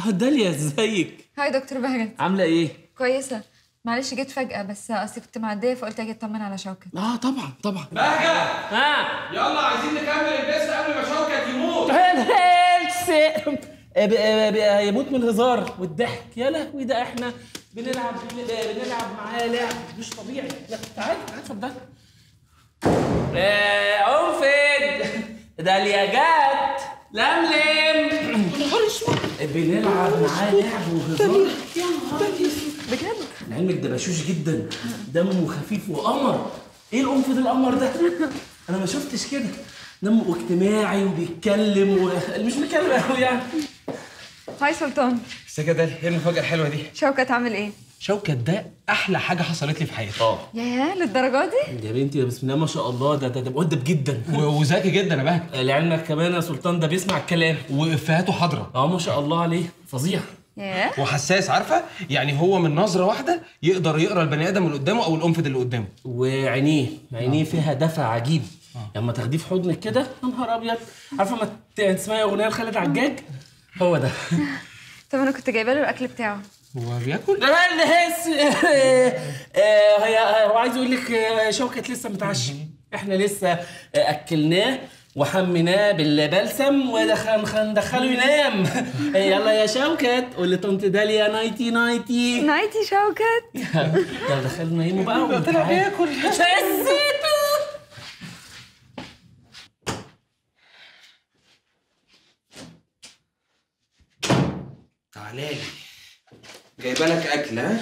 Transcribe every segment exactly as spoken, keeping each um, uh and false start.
اه داليا ازيك؟ هاي دكتور بهجت. عامله ايه؟ كويسه. معلش جيت فجأة بس اصلي كنت معديه فقلت اجي اطمن على شوكت. اه طبعا طبعا. بهجت ها يلا عايزين نكمل البث قبل ما شوكت يموت. يموت من الهزار والضحك. يا لهوي ده احنا بنلعب بنلعب معاه لعب مش طبيعي. لا تعالى تعالى اتفضل. عنفد داليا جت لملم بنلعب معاه لعب وهزار. يا نهار بجد؟ لعلمك ده بشوش جدا، دمه خفيف وقمر. ايه القنفذ القمر ده؟ انا ما شفتش كده، دمه اجتماعي وبيتكلم و... مش بيتكلم قوي يعني. هاي سلطان. ازيك يا داليا؟ ايه المفاجأة الحلوة دي؟ شوكت عامل ايه؟ شوكت ده أحلى حاجة حصلت لي في حياتي. اه ياه للدرجة دي؟ يا بنتي بسم الله ما شاء الله، ده ده ده مؤدب جدا وذكي جدا يا بهجت. لعلمك كمان يا سلطان ده بيسمع الكلام وإفيهاته حاضرة. اه ما شاء الله عليه فظيع. ياه وحساس، عارفة؟ يعني هو من نظرة واحدة يقدر يقرا البني آدم اللي قدامه أو القنفذ اللي قدامه. وعينيه عينيه فيها دفع عجيب. لما تاخديه في حضنك كده يا نهار ابيض. عارفه ما تسمعي اغنيه لخالد عجاج؟ هو ده. طب انا كنت جايبه له الاكل بتاعه. هو بياكل؟ لا لا هي هو عايز يقول لك شوكت لسه متعشي. احنا لسه اكلناه وحميناه بالبلسم وندخله ينام. يلا يا شوكت قول لطنط داليا نايتي نايتي نايتي شوكت. يلا دخله نايمه بقى. طلع بياكل. شسيته. تعالى لي. جايبه لك اكل ها؟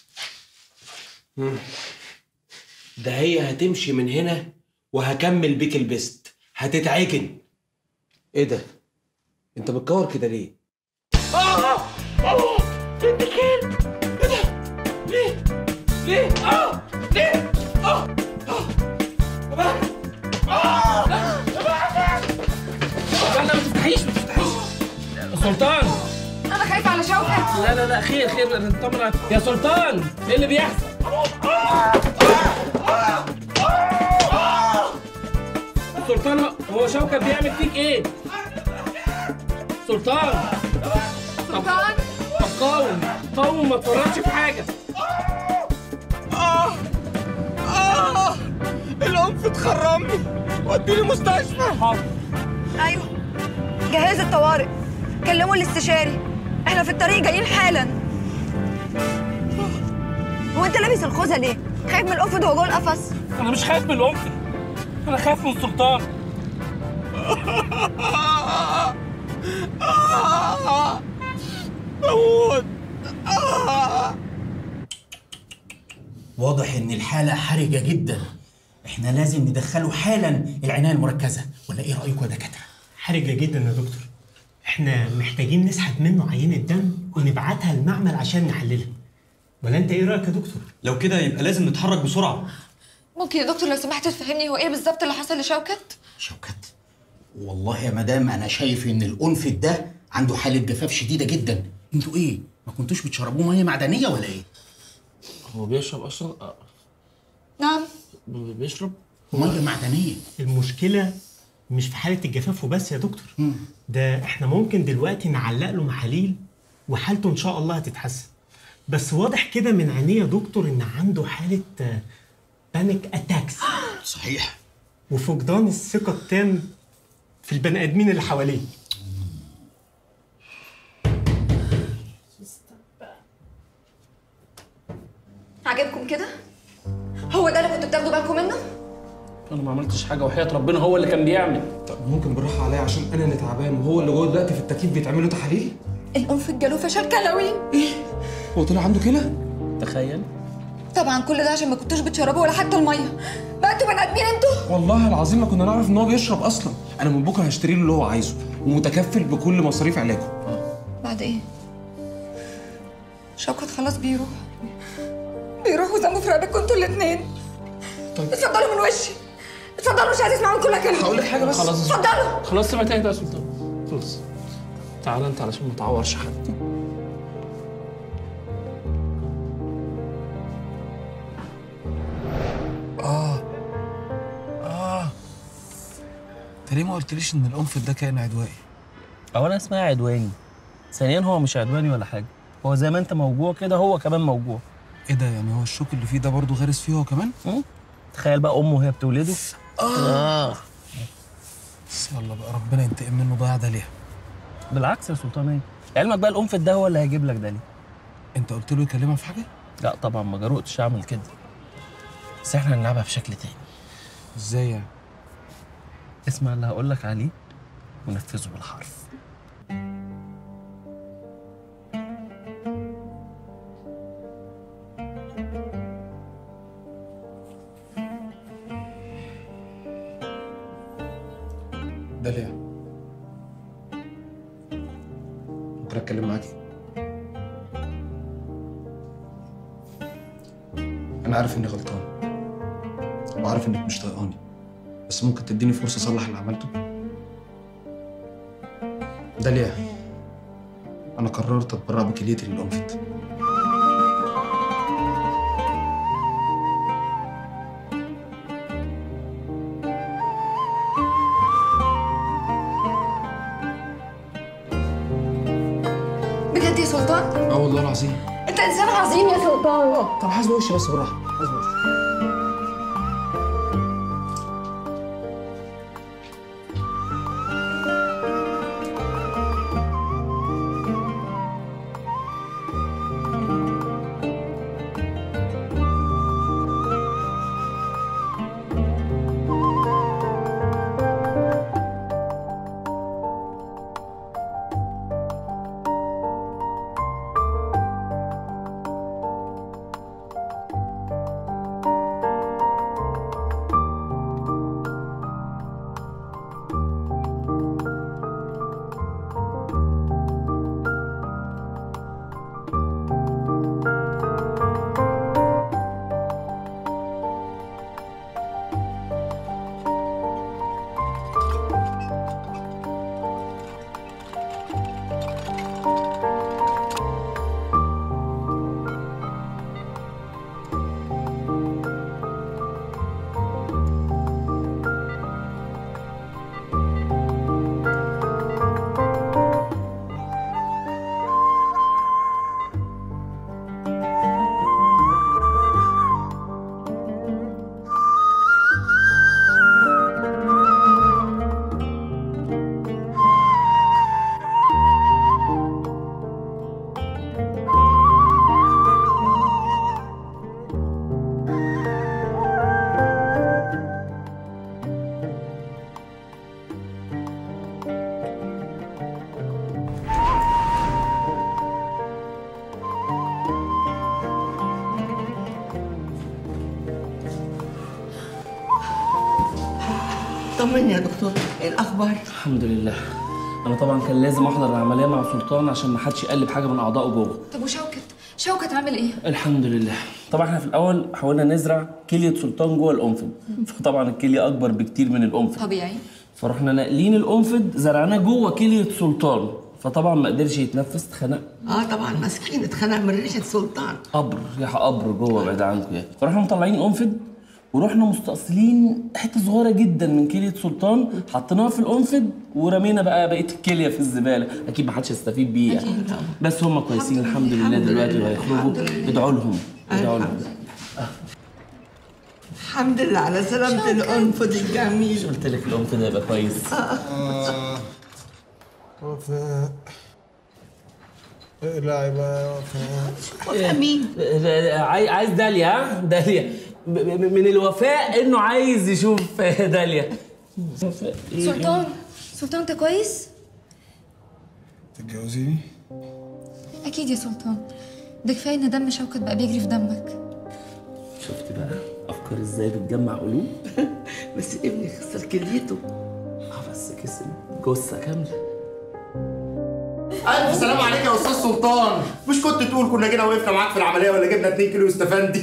ده هي هتمشي من هنا وهكمل بيك البست، هتتعجن. ايه ده؟ انت بتكور كده ليه؟ اه اه بنت كلب. ايه ده؟ ليه؟ ليه؟ اه ليه؟ اه اه يا بهجت. اه يا بهجت. لا لا ما تفتحيش ما تفتحيش سلطان. انا خايفه على شوكت. لا لا لا خير خير نطمن يا سلطان. ايه اللي بيحصل؟ سلطان هو شوكت بيعمل فيك ايه؟ سلطان سلطان طب قاوم قاوم ما تفرطش في حاجه. اه اه القنفذ خرمني، وديني مستشفى. حاضر. ايوه جهاز الطوارئ، كلموا الاستشاري، احنا في الطريق جايين حالا. هو انت لابس الخوذه ليه؟ خايف من القنفذ وهو جوه القفص؟ انا مش خايف من القنفذ، انا خايف من سلطان. موت. واضح ان الحالة حرجة جدا، احنا لازم ندخله حالا العناية المركزة، ولا ايه رأيكم يا دكاترة؟ حرجة جدا يا دكتور، احنا محتاجين نسحب منه عينة دم ونبعتها المعمل عشان نحللها، ولا انت ايه رأيك يا دكتور؟ لو كده يبقى لازم نتحرك بسرعة. ممكن يا دكتور لو سمحت تفهمني هو ايه بالظبط اللي حصل لشوكت؟ شوكت؟ والله يا مدام انا شايف ان القنفذ ده عنده حالة جفاف شديدة جدا. انتوا ايه؟ ما كنتوش بتشربوه مية معدنية ولا ايه؟ هو بيشرب اصلا؟ نعم بيشرب مية معدنية. المشكلة مش في حالة الجفاف وبس يا دكتور، مم. ده احنا ممكن دلوقتي نعلق له محاليل وحالته ان شاء الله هتتحسن. بس واضح كده من عينيه يا دكتور ان عنده حالة بانيك اتاكس. صحيح. وفقدان الثقة التام في البني ادمين اللي حواليه. عجبكم كده؟ هو ده اللي كنتوا بتاخدوا بالكم منه؟ انا ما عملتش حاجه وحياه ربنا هو اللي كان بيعمل. طب ممكن بالراحة عليا عشان أنا اللي تعبان وهو اللي جوه دلوقتي في التكييف بيتعمل له تحاليل؟ القنفذ جاله فشل كلوي. إيه؟ هو طلع عنده كلى؟ تخيل. طبعا كل ده عشان ما كنتوش بتشربوا ولا حتى الميه. بقى انتوا بني ادمين انتوا؟ والله العظيم ما كنا نعرف إن هو بيشرب أصلا. أنا من بكرة هشتري له اللي هو عايزه ومتكفل بكل مصاريف علاجه. بعد ايه؟ شوكت خلاص بيروح بيروح وذنبه في رقبتكم انتوا الاثنين. طيب اتفضلوا من وشي، اتفضلوا، مش عايز اسمع من كل كلمه. هقول لك حاجة بس. خلاص اتفضلوا. خلاص سمعت ايه يا سلطان؟ خلاص تعال انت علشان ما تعورش حد. آه آه أنت ليه ما قلتليش إن القنفذ ده كائن عدواني؟ اولا اسمها عدواني، ثانيا هو مش عدواني ولا حاجه، هو زي ما انت موجوع كده هو كمان موجوع. ايه ده؟ يعني هو الشوك اللي فيه ده برضه غارس فيه هو كمان؟ م? تخيل بقى امه وهي بتولده. اه بس يلا بقى ربنا ينتقم منه ضيع داليا. بالعكس يا سلطان، علمك بقى الانفت ده هو اللي هيجيب لك داليا. انت قلت له يكلمها في حاجه؟ لا طبعا ما جرؤتش اعمل كده، بس احنا هنلعبها بشكل تاني. ازاي يعني؟ اسمع اللي هقول لك عليه ونفذه بالحرف. داليا ممكن اتكلم معاكي؟ انا عارف اني غلطان وعارف انك مش طايقاني، بس ممكن تديني فرصه اصلح اللي عملته؟ داليا انا قررت اتبرع بكليتي للانفت. بجد يا سلطان؟ اه والله العظيم. انت انسان عظيم يا سلطان. طب حاسب وشي بس بالراحه، حاسب وشي. طمني يا دكتور، ايه الاخبار؟ الحمد لله. انا طبعا كان لازم احضر العمليه مع سلطان عشان ما حدش يقلب حاجه من اعضائه جوه. طب وشوكت؟ شوكت عامل ايه؟ الحمد لله. طبعا احنا في الاول حاولنا نزرع كليه سلطان جوه الانفد، فطبعا الكليه اكبر بكتير من الانفد. طبيعي. فرحنا ناقلين الانفد زرعناه جوه كليه سلطان، فطبعا ما قدرش يتنفس، اتخنق. اه طبعا مسكين اتخنق من ريشه سلطان. قبر ريحه قبر جوه بعيد عنكم يعني. فرحنا مطلعين انفد ورحنا مستأصلين حته صغيره جدا من كليه سلطان، حطيناها في الانفد ورمينا بقى بقيه الكليه في الزباله، اكيد ما حدش هيستفيد بيه يعني. أكيد طبعا. بس هم كويسين الحمد لله دلوقتي وهيخرجوا. ادعوا لهم ادعوا لهم. الحمد لله على سلامة الأنفد الجميل. قلت لك الانفد هيبقى كويس. وفاء اقلعي بقى يا وفاء. وفاء مين؟ عايز عايز داليا. داليا من الوفاء انه عايز يشوف داليا. سلطان سلطان انت كويس؟ تتجوزيني؟ اكيد يا سلطان، ده كفايه ان دم شوكت بقى بيجري في دمك. شفت بقى افكار ازاي بتجمع قلوب؟ بس ابني خسر كليته. اه بس كسب جثه كامله. الف سلام عليك يا استاذ سلطان، مش كنت تقول كنا جينا وقفنا معاك في العمليه ولا جبنا اتنين كيلو استفندي؟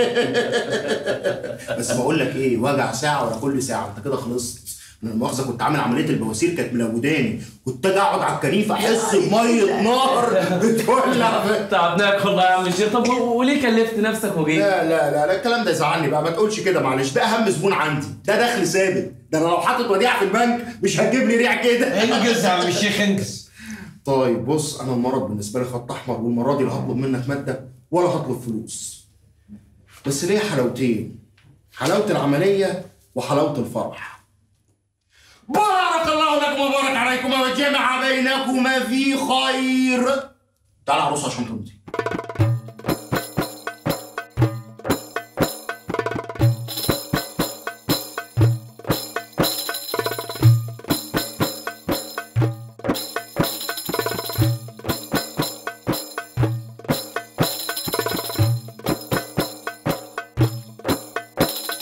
بس بقول لك ايه، وجع ساعه ولا كل ساعه، انت كده خلصت. من المؤاخذه كنت عامل عمليه البواسير كانت ملوداني، كنت اجي اقعد على الكنيفه احس بميه نار بتولع. تعبناك والله يا عم الشيخ. طب وليه كلفت نفسك وجيت؟ لا لا لا لا الكلام ده يزعلني بقى، ما تقولش كده معلش، ده اهم زبون عندي، ده دخل ثابت، ده انا لو حاطط وديعه في البنك مش هتجيب لي ريع كده. انجز يا عم الشيخ انجز. طيب بص، انا المرض بالنسبه لي خط احمر، والمره دي لا هطلب منك ماده ولا هطلب فلوس. بس ليه حلاوتين، حلاوه العمليه وحلاوه الفرح. بارك الله لكم وبارك عليكم وجمع بينكما في خير. تعال عروس عشان تمضي.